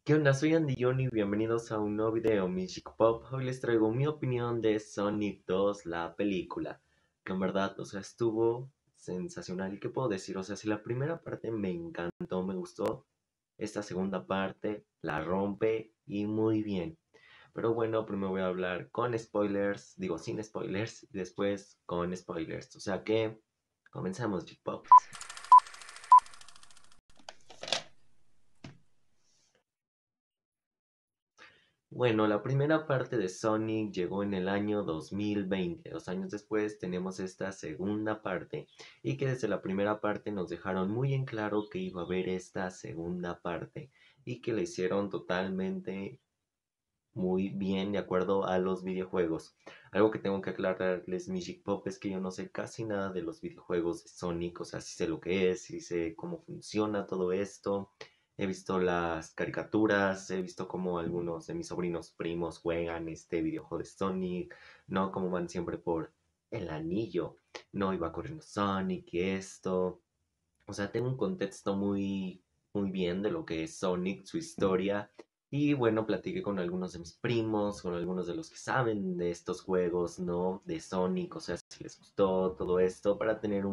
¿Qué onda? Soy Andy John y bienvenidos a un nuevo video Music Pop. Hoy les traigo mi opinión de Sonic 2, la película, que en verdad, estuvo sensacional. ¿Y qué puedo decir? Si la primera parte me encantó, me gustó, esta segunda parte la rompe y muy bien. Pero bueno, primero voy a hablar con spoilers, digo sin spoilers, y después con spoilers. O sea que, comenzamos, Music Pop. Bueno, la primera parte de Sonic llegó en el año 2020. 2 años después tenemos esta segunda parte y que desde la primera parte nos dejaron muy en claro que iba a haber esta segunda parte y que la hicieron totalmente muy bien de acuerdo a los videojuegos. Algo que tengo que aclararles, Music Pop, es que yo no sé casi nada de los videojuegos de Sonic, o sea, sí sé lo que es, sí sé cómo funciona todo esto. He visto las caricaturas, he visto cómo algunos de mis sobrinos primos juegan este videojuego de Sonic, ¿no? Cómo van siempre por el anillo, no iba corriendo Sonic y esto. O sea, tengo un contexto muy bien de lo que es Sonic, su historia. Y bueno, platiqué con algunos de mis primos, con algunos de los que saben de estos juegos, ¿no? De Sonic, o sea, si les gustó todo esto, para tener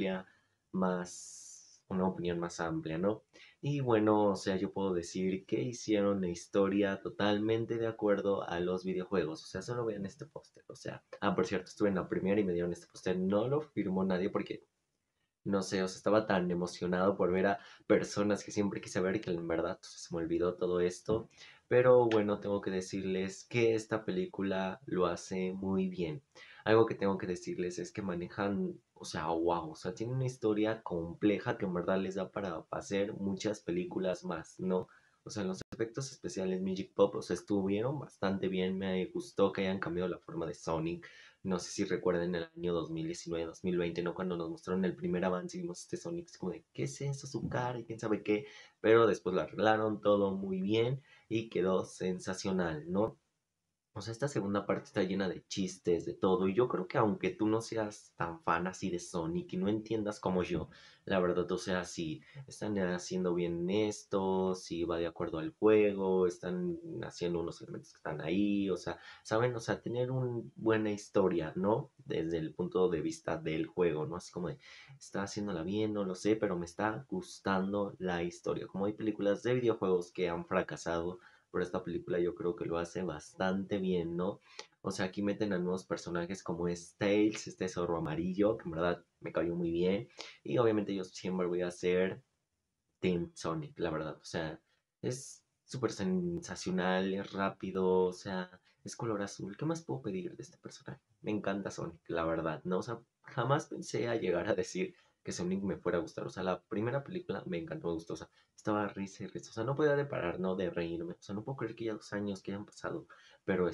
una opinión más amplia, ¿no? Y bueno, o sea, yo puedo decir que hicieron la historia totalmente de acuerdo a los videojuegos. O sea, solo vean este póster. O sea, por cierto, estuve en la primera y me dieron este póster. No lo firmó nadie porque no sé, estaba tan emocionado por ver a personas que siempre quise ver que en verdad se me olvidó todo esto. Pero bueno, tengo que decirles que esta película lo hace muy bien. Algo que tengo que decirles es que manejan, o sea, wow, o sea, tiene una historia compleja que en verdad les da para hacer muchas películas más, ¿no? O sea, los efectos especiales Magic Pop, o sea, estuvieron bastante bien. Me gustó que hayan cambiado la forma de Sonic. No sé si recuerden el año 2019-2020, ¿no? Cuando nos mostraron el primer avance y vimos este Sonic, es como de, ¿qué es eso? Su cara y quién sabe qué. Pero después lo arreglaron todo muy bien y quedó sensacional, ¿no? O sea, esta segunda parte está llena de chistes, de todo. Y yo creo que aunque tú no seas tan fan así de Sonic y no entiendas como yo, la verdad, o sea, si están haciendo bien esto, si va de acuerdo al juego, están haciendo unos elementos que están ahí, o sea, saben, o sea, tener una buena historia, ¿no? Desde el punto de vista del juego, ¿no? Así como de, está haciéndola bien, no lo sé, pero me está gustando la historia. Como hay películas de videojuegos que han fracasado, pero esta película yo creo que lo hace bastante bien, ¿no? O sea, aquí meten a nuevos personajes como es Tails, este zorro amarillo, que en verdad me cayó muy bien. Y obviamente yo siempre voy a ser Team Sonic, la verdad. O sea, es súper sensacional, es rápido, o sea, es color azul. ¿Qué más puedo pedir de este personaje? Me encanta Sonic, la verdad, ¿no? O sea, jamás pensé a llegar a decir que Sonic me fuera a gustar. O sea, la primera película me encantó, me gustó. O sea, estaba risa y risa. O sea, no podía de parar, ¿no? De reírme. O sea, no puedo creer que ya 2 años que hayan pasado. Pero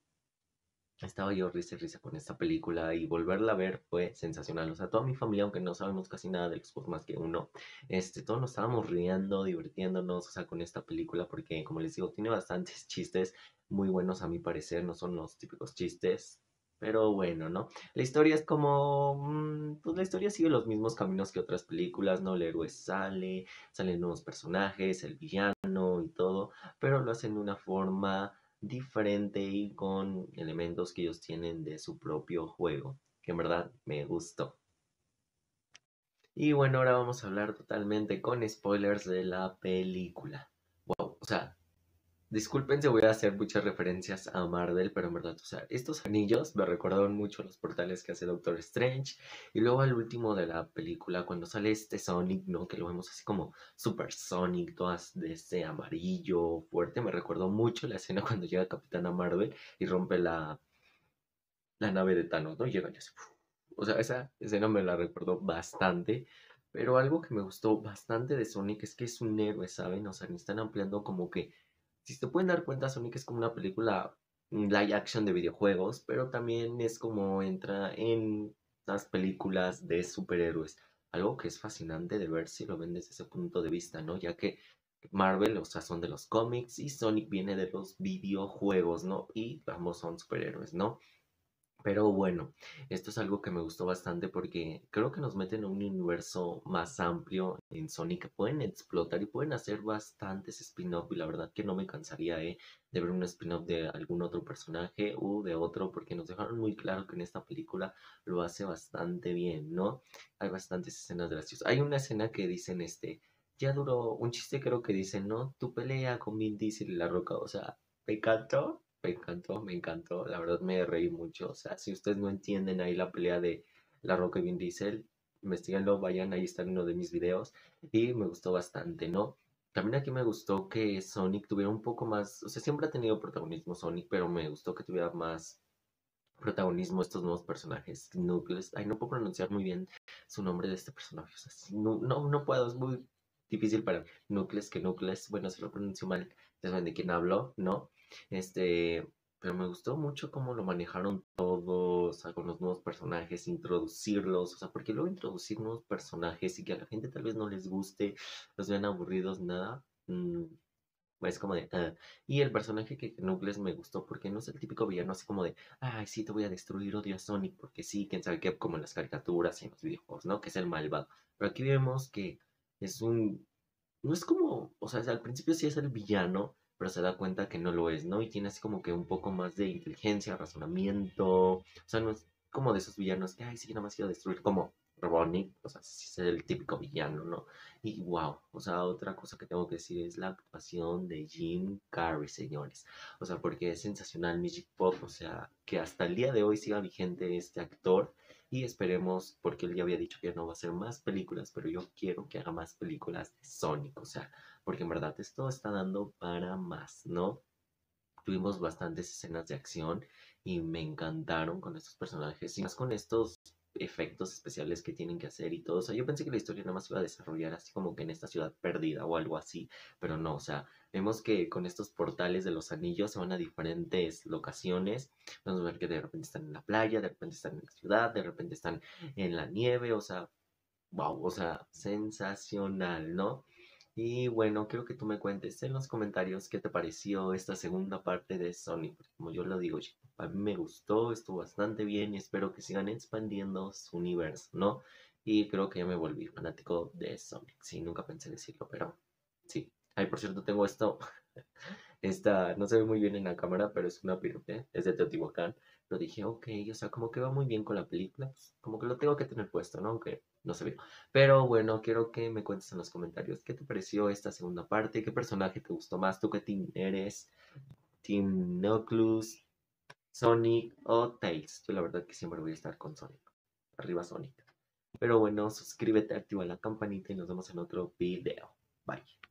estaba yo risa y risa con esta película y volverla a ver fue sensacional. O sea, toda mi familia, aunque no sabemos casi nada de los juegos más que uno, todos nos estábamos riendo, divirtiéndonos, o sea, con esta película porque, como les digo, tiene bastantes chistes muy buenos a mi parecer, no son los típicos chistes. Pero bueno, ¿no? La historia es como, pues la historia sigue los mismos caminos que otras películas, ¿no? El héroe salen nuevos personajes, el villano y todo, pero lo hacen de una forma diferente y con elementos que ellos tienen de su propio juego, que en verdad me gustó. Y bueno, ahora vamos a hablar totalmente con spoilers de la película. Wow, o sea, disculpen si voy a hacer muchas referencias a Marvel, pero en verdad, o sea, estos anillos me recordaron mucho a los portales que hace Doctor Strange. Y luego al último de la película, cuando sale este Sonic, ¿no? Que lo vemos así como Super Sonic, todas de ese amarillo fuerte. Me recordó mucho la escena cuando llega Capitana Marvel y rompe la nave de Thanos, ¿no? Y llega y así, ¡uf! O sea, esa escena me la recordó bastante. Pero algo que me gustó bastante de Sonic es que es un héroe, ¿saben? O sea, ni están ampliando como que si se pueden dar cuenta, Sonic es como una película live action de videojuegos, pero también es como entra en las películas de superhéroes. Algo que es fascinante de ver si lo ven desde ese punto de vista, ¿no? Ya que Marvel, o sea, son de los cómics y Sonic viene de los videojuegos, ¿no? Y ambos son superhéroes, ¿no? Pero bueno, esto es algo que me gustó bastante porque creo que nos meten a un universo más amplio en Sonic que pueden explotar y pueden hacer bastantes spin-off y la verdad que no me cansaría de ver un spin-off de algún otro personaje u de otro porque nos dejaron muy claro que en esta película lo hace bastante bien, ¿no? Hay bastantes escenas graciosas. Hay una escena que dicen ya duró un chiste creo que dicen, ¿no? Tu pelea con Vin Diesel y La Roca, o sea, me encantó. Me encantó, me encantó. La verdad me reí mucho. O sea, si ustedes no entienden ahí la pelea de La Roca y Vin Diesel, investiguenlo, vayan, ahí está en uno de mis videos. Y me gustó bastante, ¿no? También aquí me gustó que Sonic tuviera un poco más, o sea, siempre ha tenido protagonismo Sonic, pero me gustó que tuviera más protagonismo estos nuevos personajes. Knuckles, ay, no puedo pronunciar muy bien su nombre de este personaje. O sea, no puedo, es muy difícil para mí. Knuckles, que Knuckles, bueno, se lo pronuncio mal, ya saben de quién hablo, ¿no? Este, pero me gustó mucho cómo lo manejaron todos, o sea, con los nuevos personajes, introducirlos, o sea, porque luego introducir nuevos personajes y que a la gente tal vez no les guste, los vean aburridos, nada. Es como de, "Ah". Y el personaje que Knuckles me gustó porque no es el típico villano así como de, ay, sí, te voy a destruir, odio a Sonic, porque sí, quién sabe qué, como en las caricaturas y en los videojuegos, ¿no? Que es el malvado. Pero aquí vemos que es no es como, o sea, al principio sí es el villano, pero se da cuenta que no lo es, ¿no? Y tiene así como que un poco más de inteligencia, razonamiento, o sea, no es como de esos villanos que, ay, sí, nada más quiero destruir, como Robotnik, o sea, sí es el típico villano, ¿no? Y wow, o sea, otra cosa que tengo que decir es la actuación de Jim Carrey, señores. O sea, porque es sensacional Magic Pop, o sea, que hasta el día de hoy siga vigente este actor. Y esperemos, porque él ya había dicho que no va a hacer más películas, pero yo quiero que haga más películas de Sonic, o sea, porque en verdad esto está dando para más, ¿no? Tuvimos bastantes escenas de acción y me encantaron con estos personajes y más con estos efectos especiales que tienen que hacer y todo. O sea, yo pensé que la historia nada más iba a desarrollar así como que en esta ciudad perdida o algo así, pero no, o sea, vemos que con estos portales de los anillos se van a diferentes locaciones. Vamos a ver que de repente están en la playa, de repente están en la ciudad, de repente están en la nieve, o sea, wow, o sea, sensacional, ¿no? Y bueno, quiero que tú me cuentes en los comentarios qué te pareció esta segunda parte de Sonic. Porque como yo lo digo, a mí me gustó, estuvo bastante bien y espero que sigan expandiendo su universo, ¿no? Y creo que ya me volví fanático de Sonic. Sí, nunca pensé decirlo, pero sí. Ay, por cierto, tengo esto. Esta no se ve muy bien en la cámara, pero es una pirope, es de Teotihuacán. Pero dije, ok, o sea, como que va muy bien con la película, pues como que lo tengo que tener puesto, ¿no? Aunque no se ve. Pero bueno, quiero que me cuentes en los comentarios qué te pareció esta segunda parte, qué personaje te gustó más, tú qué team eres, Team Knuckles, Sonic o Tails. Yo la verdad que siempre voy a estar con Sonic. Arriba Sonic. Pero bueno, suscríbete, activa la campanita y nos vemos en otro video. Bye.